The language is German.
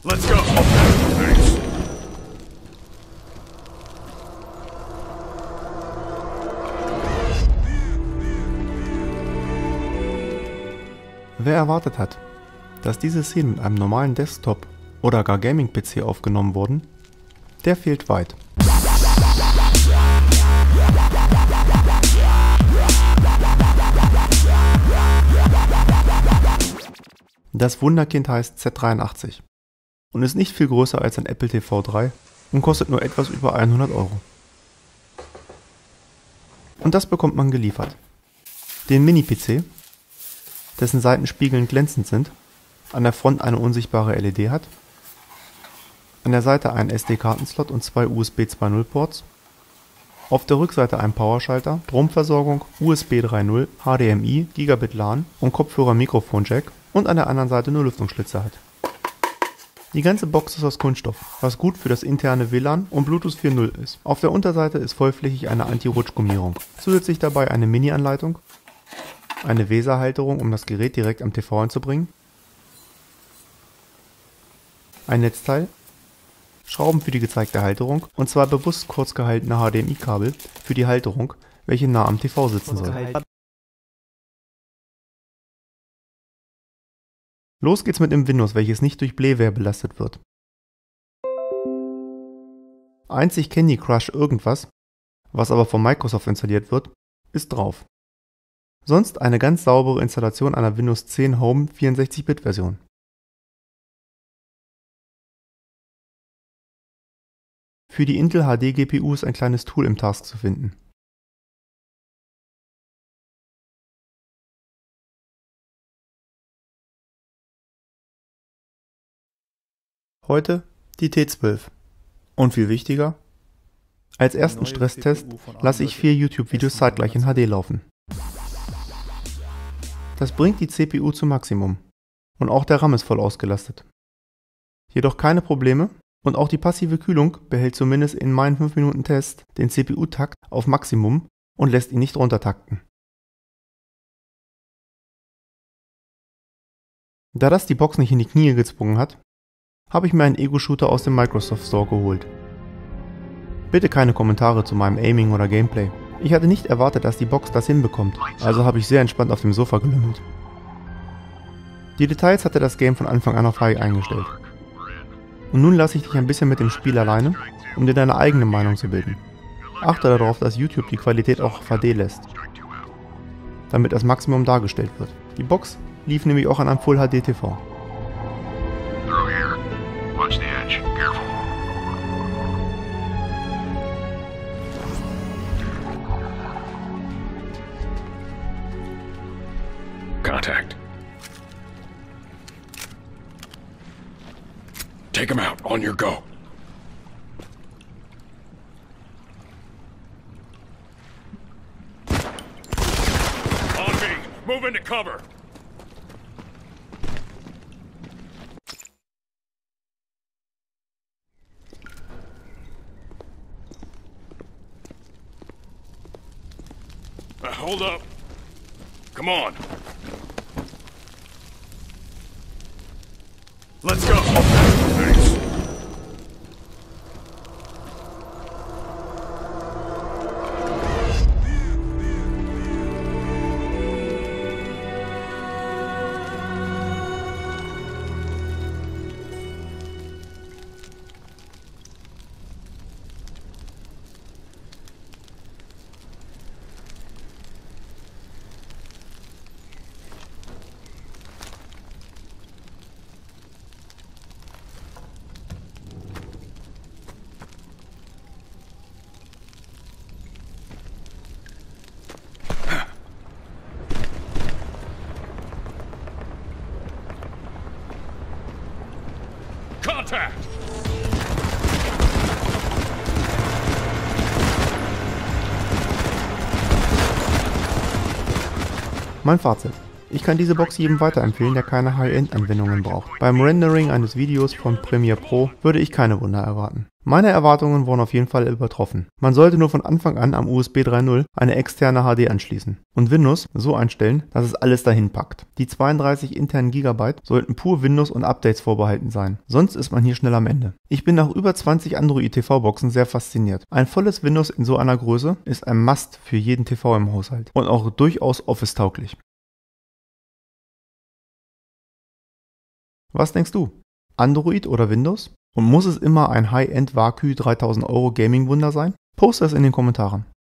Let's go. Thanks. Wer erwartet hat, dass diese Szenen mit einem normalen Desktop oder gar Gaming-PC aufgenommen wurden, der fehlt weit. Das Wunderkind heißt Z83 und ist nicht viel größer als ein Apple TV 3 und kostet nur etwas über 100 €. Und das bekommt man geliefert. Den Mini-PC, dessen Seiten spiegelnd glänzend sind, an der Front eine unsichtbare LED hat, an der Seite einen SD-Kartenslot und zwei USB 2.0 Ports, auf der Rückseite ein Powerschalter, Stromversorgung, USB 3.0, HDMI, Gigabit LAN und Kopfhörer-Mikrofon-Jack und an der anderen Seite nur Lüftungsschlitze hat. Die ganze Box ist aus Kunststoff, was gut für das interne WLAN und Bluetooth 4.0 ist. Auf der Unterseite ist vollflächig eine Anti-Rutsch-Gummierung, zusätzlich dabei eine Mini-Anleitung, eine Weserhalterung, um das Gerät direkt am TV anzubringen, ein Netzteil, Schrauben für die gezeigte Halterung und zwei bewusst kurz gehaltene HDMI-Kabel für die Halterung, welche nah am TV sitzen soll. Los geht's mit dem Windows, welches nicht durch Blähware belastet wird. Einzig Candy Crush irgendwas, was aber von Microsoft installiert wird, ist drauf. Sonst eine ganz saubere Installation einer Windows 10 Home 64-Bit-Version. Für die Intel HD GPU ist ein kleines Tool im Task zu finden. Heute die T12. Und viel wichtiger, als ersten Stresstest lasse ich 4 YouTube-Videos zeitgleich in HD laufen. Das bringt die CPU zum Maximum und auch der RAM ist voll ausgelastet. Jedoch keine Probleme und auch die passive Kühlung behält zumindest in meinen 5 Minuten Test den CPU-Takt auf Maximum und lässt ihn nicht runtertakten. Da das die Box nicht in die Knie gezwungen hat, habe ich mir einen Ego-Shooter aus dem Microsoft Store geholt. Bitte keine Kommentare zu meinem Aiming oder Gameplay. Ich hatte nicht erwartet, dass die Box das hinbekommt, also habe ich sehr entspannt auf dem Sofa gelümmelt. Die Details hatte das Game von Anfang an auf High eingestellt. Und nun lasse ich dich ein bisschen mit dem Spiel alleine, um dir deine eigene Meinung zu bilden. Achte darauf, dass YouTube die Qualität auch auf HD lässt, damit das Maximum dargestellt wird. Die Box lief nämlich auch an einem Full HD TV. Watch the edge. Careful. Contact. Take him out. On your go. On me. Move into cover. Hold up. Come on. Let's go. Thanks. Contact! Mein Fazit. Ich kann diese Box jedem weiterempfehlen, der keine High-End-Anwendungen braucht. Beim Rendering eines Videos von Premiere Pro würde ich keine Wunder erwarten. Meine Erwartungen wurden auf jeden Fall übertroffen. Man sollte nur von Anfang an am USB 3.0 eine externe HD anschließen und Windows so einstellen, dass es alles dahin packt. Die 32 internen GB sollten pur Windows und Updates vorbehalten sein, sonst ist man hier schnell am Ende. Ich bin nach über 20 Android TV-Boxen sehr fasziniert. Ein volles Windows in so einer Größe ist ein Must für jeden TV im Haushalt und auch durchaus Office-tauglich. Was denkst du? Android oder Windows? Und muss es immer ein High-End Vakü 3000 € Gaming-Wunder sein? Poste es in den Kommentaren.